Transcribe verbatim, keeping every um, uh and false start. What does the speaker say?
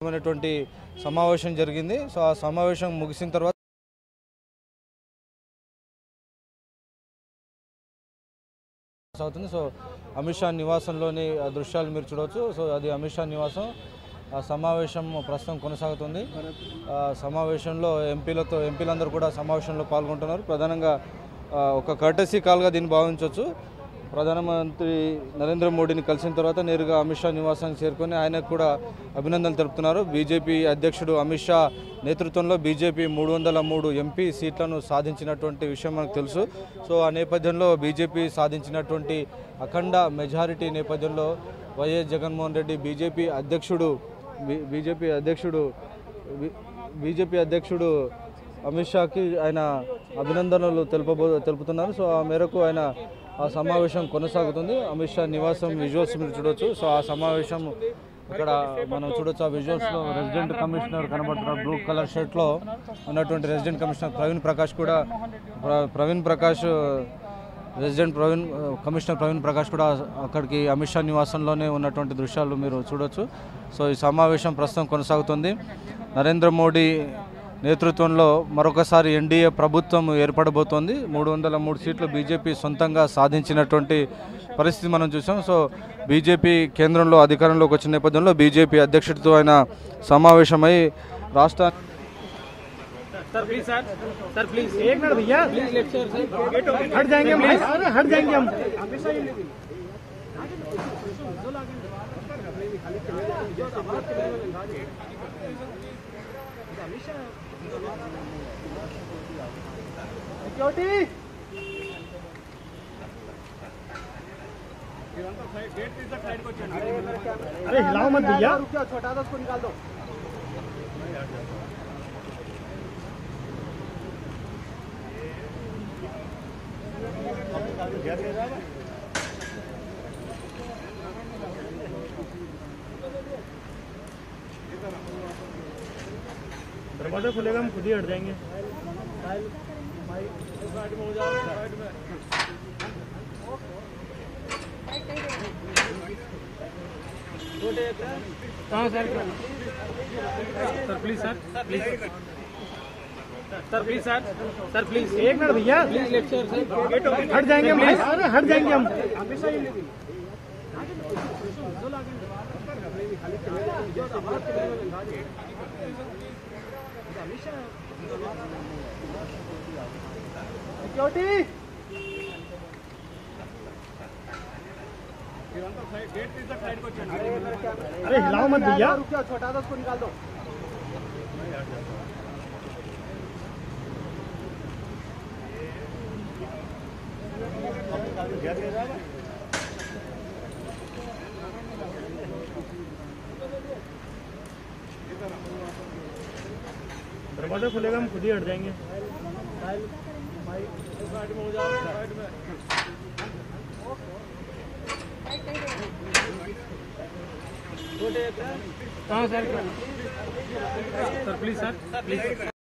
సమావేశం జరిగింది. సో ఆ సమావేశం ముగిసిన తర్వాత అవుతుంది. సో అమిత్ షా నివాసంలోని దృశ్యాలు మీరు చూడవచ్చు. సో అది అమిత్ షా నివాసం. ఆ సమావేశం ప్రస్తుతం కొనసాగుతుంది. ఆ సమావేశంలో ఎంపీలతో ఎంపీలందరూ కూడా సమావేశంలో పాల్గొంటున్నారు. ప్రధానంగా ఒక కర్టసీ కాల్గా దీన్ని భావించవచ్చు. ప్రధానమంత్రి నరేంద్ర మోడీని కలిసిన తర్వాత నేరుగా అమిత్ షా నివాసానికి చేరుకొని ఆయనకు కూడా అభినందనలు తెలుపుతున్నారు. బీజేపీ అధ్యక్షుడు అమిత్ షా నేతృత్వంలో బీజేపీ మూడు వందల మూడు ఎంపీ సీట్లను సాధించినటువంటి విషయం మనకు తెలుసు. సో ఆ నేపథ్యంలో బీజేపీ సాధించినటువంటి అఖండ మెజారిటీ నేపథ్యంలో వైఎస్ జగన్మోహన్ రెడ్డి బీజేపీ అధ్యక్షుడు బీజేపీ అధ్యక్షుడు బీజేపీ అధ్యక్షుడు అమిత్ షాకి ఆయన అభినందనలు తెలుపబో తెలుపుతున్నారు. సో ఆ మేరకు ఆయన ఆ సమావేశం కొనసాగుతుంది. అమిత్ షా నివాసం విజువల్స్ మీరు చూడవచ్చు. సో ఆ సమావేశం ఇక్కడ మనం చూడొచ్చు. ఆ విజువల్స్లో రెసిడెంట్ కమిషనర్ కనబడుతున్నారు. బ్లూ కలర్ షర్ట్లో ఉన్నటువంటి రెసిడెంట్ కమిషనర్ ప్రవీణ్ ప్రకాష్ కూడా ప్రవీణ్ ప్రకాష్ రెసిడెంట్ ప్రవీణ్ కమిషనర్ ప్రవీణ్ ప్రకాష్ కూడా అక్కడికి అమిత్ షా నివాసంలోనే ఉన్నటువంటి దృశ్యాలు మీరు చూడొచ్చు. సో ఈ సమావేశం ప్రస్తుతం కొనసాగుతుంది. నరేంద్ర మోడీ నేతృత్వంలో మరొకసారి ఎన్డీఏ ప్రభుత్వం ఏర్పడబోతోంది. మూడు వందల మూడు సీట్లు బీజేపీ సొంతంగా సాధించినటువంటి పరిస్థితి మనం చూసాం. సో బీజేపీ కేంద్రంలో అధికారంలోకి వచ్చిన నేపథ్యంలో బీజేపీ అధ్యక్షుడితో ఆయన సమావేశమై రాష్ట్ర sir please sir sir please एक मिनट भैया प्लीज लेक्चर सर हट जाएंगे हम अरे हट जाएंगे हम सिक्योरिटी अरे हिलाओ मत भैया छोटा सा उसको निकाल दो दरवाजा खुलेगा हम खुद ही हट जाएंगे कहाँ sir sir please sir please sir please sir sir please एक मिनट भैया प्लीज लेक्चर सर हट जाएंगे हम अरे हट जाएंगे हम सिक्योरिटी अरे हिलाओ मत भैया छोटा सा उसको निकाल दो दरवाजा खुलेगा हम खुद ही हट जाएंगे कहाँ sir sir please sir please